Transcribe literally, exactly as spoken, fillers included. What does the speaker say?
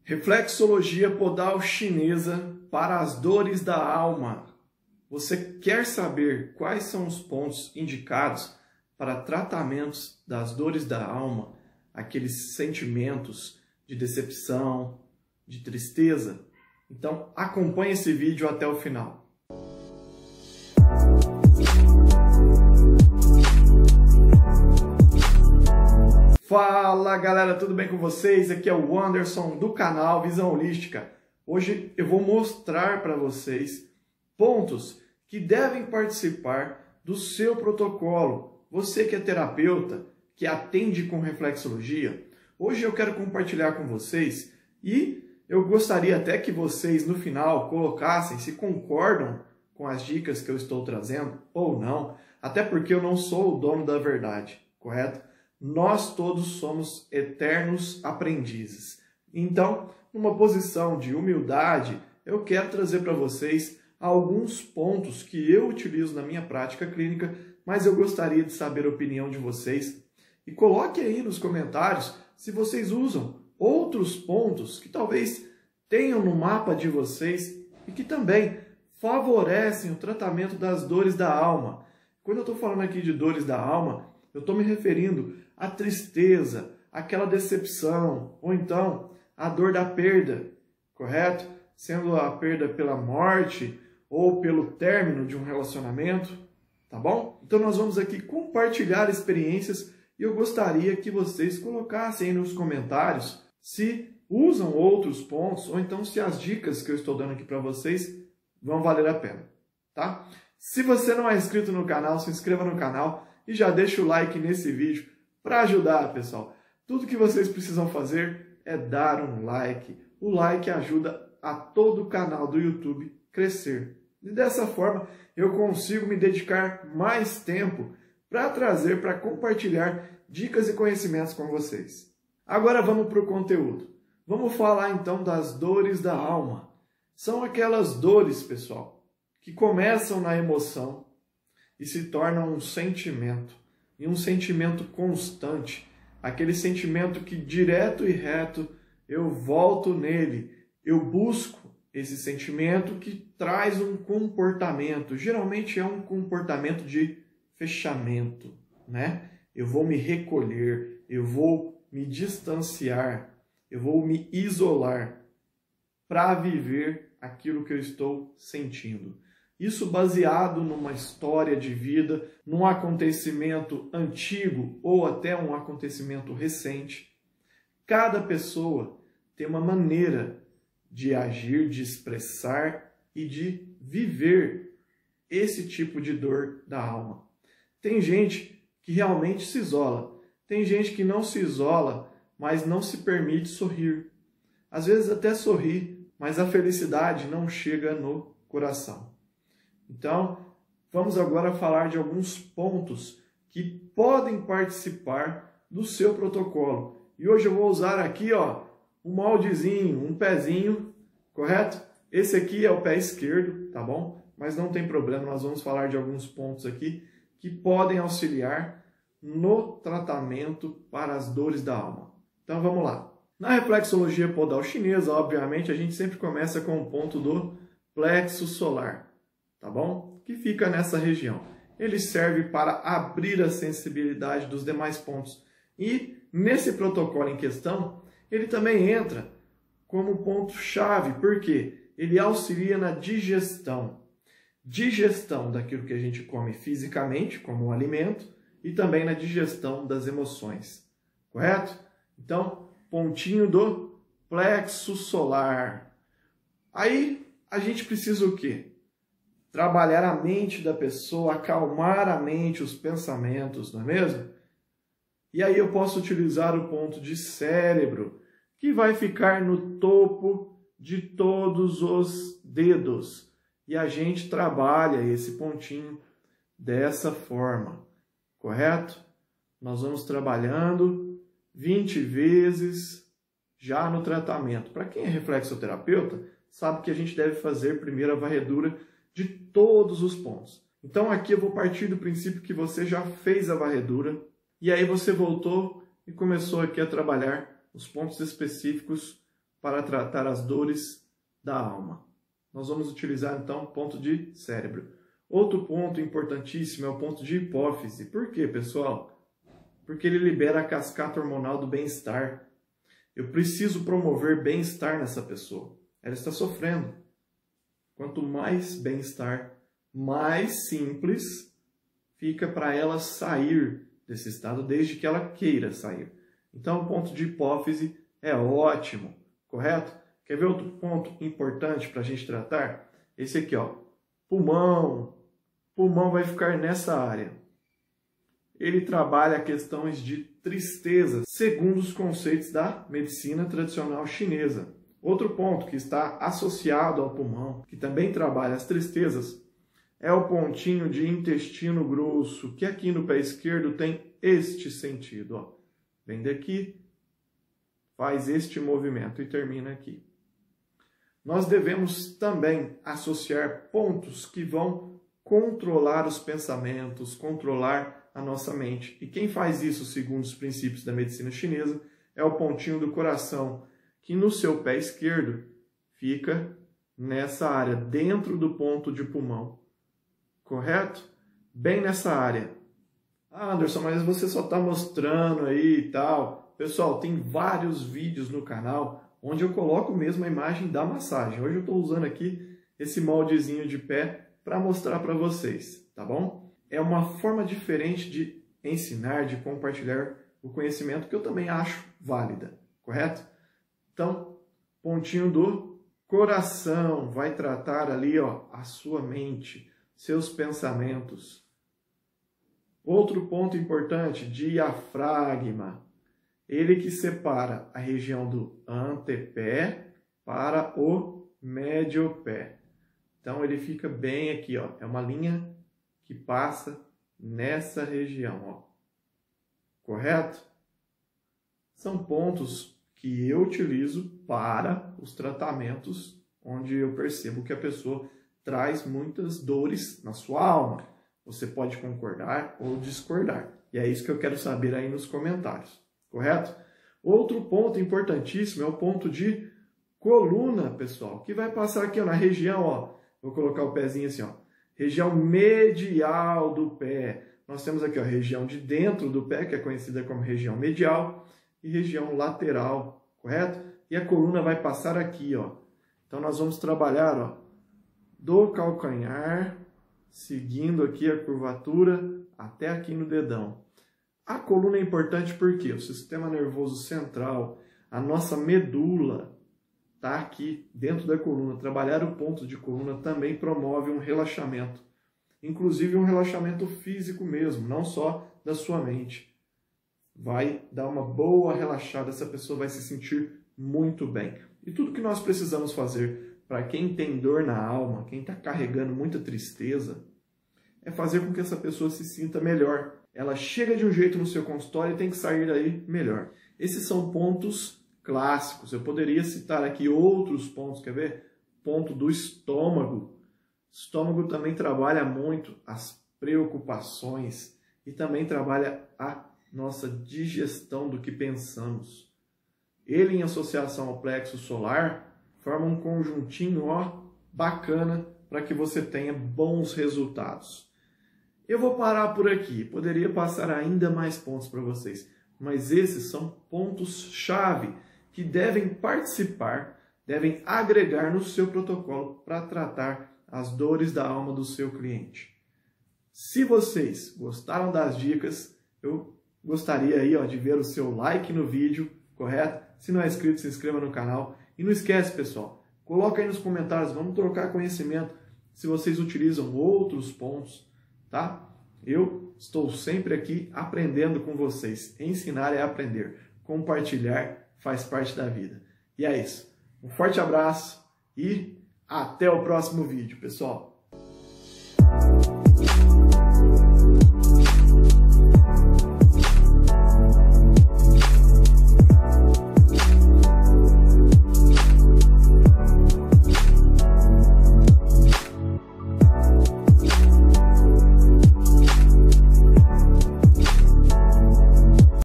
Reflexologia podal chinesa para as dores da alma. Você quer saber quais são os pontos indicados para tratamentos das dores da alma, aqueles sentimentos de decepção, de tristeza? Então acompanhe esse vídeo até o final. Fala galera, tudo bem com vocês? Aqui é o Anderson do canal Visão Holística. Hoje eu vou mostrar para vocês pontos que devem participar do seu protocolo. Você que é terapeuta, que atende com reflexologia, hoje eu quero compartilhar com vocês e eu gostaria até que vocês no final colocassem se concordam com as dicas que eu estou trazendo ou não, até porque eu não sou o dono da verdade, correto? Nós todos somos eternos aprendizes. Então, numa posição de humildade, eu quero trazer para vocês alguns pontos que eu utilizo na minha prática clínica, mas eu gostaria de saber a opinião de vocês. E coloque aí nos comentários se vocês usam outros pontos que talvez tenham no mapa de vocês e que também favorecem o tratamento das dores da alma. Quando eu estou falando aqui de dores da alma, eu estou me referindo à tristeza, àquela decepção, ou então à dor da perda, correto? Sendo a perda pela morte ou pelo término de um relacionamento, tá bom? Então nós vamos aqui compartilhar experiências e eu gostaria que vocês colocassem aí nos comentários se usam outros pontos ou então se as dicas que eu estou dando aqui para vocês vão valer a pena, tá? Se você não é inscrito no canal, se inscreva no canal e já deixa o like nesse vídeo para ajudar, pessoal. Tudo que vocês precisam fazer é dar um like. O like ajuda a todo o canal do YouTube crescer. E dessa forma eu consigo me dedicar mais tempo para trazer, para compartilhar dicas e conhecimentos com vocês. Agora vamos para o conteúdo. Vamos falar então das dores da alma. São aquelas dores, pessoal, que começam na emoção e se tornam um sentimento. E um sentimento constante, aquele sentimento que direto e reto eu volto nele, eu busco esse sentimento que traz um comportamento, geralmente é um comportamento de fechamento, né? Eu vou me recolher, eu vou me distanciar, eu vou me isolar para viver aquilo que eu estou sentindo. Isso baseado numa história de vida, num acontecimento antigo ou até um acontecimento recente. Cada pessoa tem uma maneira de agir, de expressar e de viver esse tipo de dor da alma. Tem gente que realmente se isola, tem gente que não se isola, mas não se permite sorrir. Às vezes até sorri, mas a felicidade não chega no coração. Então, vamos agora falar de alguns pontos que podem participar do seu protocolo. E hoje eu vou usar aqui, ó, um moldezinho, um pezinho, correto? Esse aqui é o pé esquerdo, tá bom? Mas não tem problema, nós vamos falar de alguns pontos aqui que podem auxiliar no tratamento para as dores da alma. Então vamos lá. Na reflexologia podal chinesa, obviamente, a gente sempre começa com o ponto do plexo solar. Tá bom? Que fica nessa região. Ele serve para abrir a sensibilidade dos demais pontos. E nesse protocolo em questão, ele também entra como ponto-chave, porque ele auxilia na digestão. Digestão daquilo que a gente come fisicamente, como um alimento, e também na digestão das emoções. Correto? Então, pontinho do plexo solar. Aí, a gente precisa o quê? Trabalhar a mente da pessoa, acalmar a mente, os pensamentos, não é mesmo? E aí eu posso utilizar o ponto de cérebro, que vai ficar no topo de todos os dedos. E a gente trabalha esse pontinho dessa forma, correto? Nós vamos trabalhando vinte vezes já no tratamento. Para quem é reflexoterapeuta, sabe que a gente deve fazer primeiro a varredura de todos os pontos. Então aqui eu vou partir do princípio que você já fez a varredura e aí você voltou e começou aqui a trabalhar os pontos específicos para tratar as dores da alma. Nós vamos utilizar então o ponto de cérebro. Outro ponto importantíssimo é o ponto de hipófise. Por quê, pessoal? Porque ele libera a cascata hormonal do bem-estar. Eu preciso promover bem-estar nessa pessoa. Ela está sofrendo. Quanto mais bem-estar, mais simples fica para ela sair desse estado, desde que ela queira sair. Então, o ponto de hipófise é ótimo, correto? Quer ver outro ponto importante para a gente tratar? Esse aqui, ó, pulmão. Pulmão vai ficar nessa área. Ele trabalha questões de tristeza, segundo os conceitos da medicina tradicional chinesa. Outro ponto que está associado ao pulmão, que também trabalha as tristezas, é o pontinho de intestino grosso, que aqui no pé esquerdo tem este sentido. Ó. Vem daqui, faz este movimento e termina aqui. Nós devemos também associar pontos que vão controlar os pensamentos, controlar a nossa mente. E quem faz isso, segundo os princípios da medicina chinesa, é o pontinho do coração, que no seu pé esquerdo fica nessa área, dentro do ponto de pulmão. Correto? Bem nessa área. Ah, Anderson, mas você só está mostrando aí e tal. Pessoal, tem vários vídeos no canal onde eu coloco mesmo a imagem da massagem. Hoje eu estou usando aqui esse moldezinho de pé para mostrar para vocês, tá bom? É uma forma diferente de ensinar, de compartilhar o conhecimento que eu também acho válida, correto? Então, pontinho do coração vai tratar ali, ó, a sua mente, seus pensamentos. Outro ponto importante, diafragma. Ele que separa a região do antepé para o médio-pé. Então, ele fica bem aqui, ó. É uma linha que passa nessa região, ó. Correto? São pontos que eu utilizo para os tratamentos onde eu percebo que a pessoa traz muitas dores na sua alma. Você pode concordar ou discordar. E é isso que eu quero saber aí nos comentários. Correto? Outro ponto importantíssimo é o ponto de coluna, pessoal, que vai passar aqui ó, na região, ó, vou colocar o pezinho assim, ó, região medial do pé. Nós temos aqui ó, a região de dentro do pé, que é conhecida como região medial, e região lateral, correto? E a coluna vai passar aqui, ó. Então nós vamos trabalhar, ó, do calcanhar, seguindo aqui a curvatura até aqui no dedão. A coluna é importante porque o sistema nervoso central, a nossa medula, está aqui dentro da coluna. Trabalhar o ponto de coluna também promove um relaxamento. Inclusive um relaxamento físico mesmo, não só da sua mente. Vai dar uma boa relaxada, essa pessoa vai se sentir muito bem. E tudo que nós precisamos fazer para quem tem dor na alma, quem está carregando muita tristeza, é fazer com que essa pessoa se sinta melhor. Ela chega de um jeito no seu consultório e tem que sair daí melhor. Esses são pontos clássicos. Eu poderia citar aqui outros pontos, quer ver? Ponto do estômago. O estômago também trabalha muito as preocupações e também trabalha a nossa digestão do que pensamos. Ele, em associação ao plexo solar, forma um conjuntinho ó, bacana para que você tenha bons resultados. Eu vou parar por aqui, poderia passar ainda mais pontos para vocês, mas esses são pontos-chave que devem participar, devem agregar no seu protocolo para tratar as dores da alma do seu cliente. Se vocês gostaram das dicas, eu gostaria aí, ó, de ver o seu like no vídeo, correto? Se não é inscrito, se inscreva no canal. E não esquece, pessoal, coloca aí nos comentários, vamos trocar conhecimento se vocês utilizam outros pontos. Tá? Eu estou sempre aqui aprendendo com vocês. Ensinar é aprender. Compartilhar faz parte da vida. E é isso. Um forte abraço e até o próximo vídeo, pessoal.